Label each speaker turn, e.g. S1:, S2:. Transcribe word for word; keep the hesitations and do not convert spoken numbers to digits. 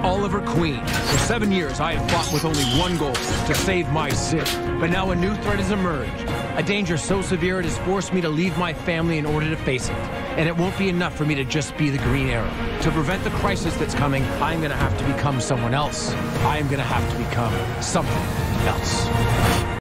S1: Oliver Queen. For seven years, I have fought with only one goal, to save my city. But now a new threat has emerged. A danger so severe it has forced me to leave my family in order to face it. And it won't be enough for me to just be the Green Arrow. To prevent the crisis that's coming, I'm gonna have to become someone else. I am gonna have to become something else.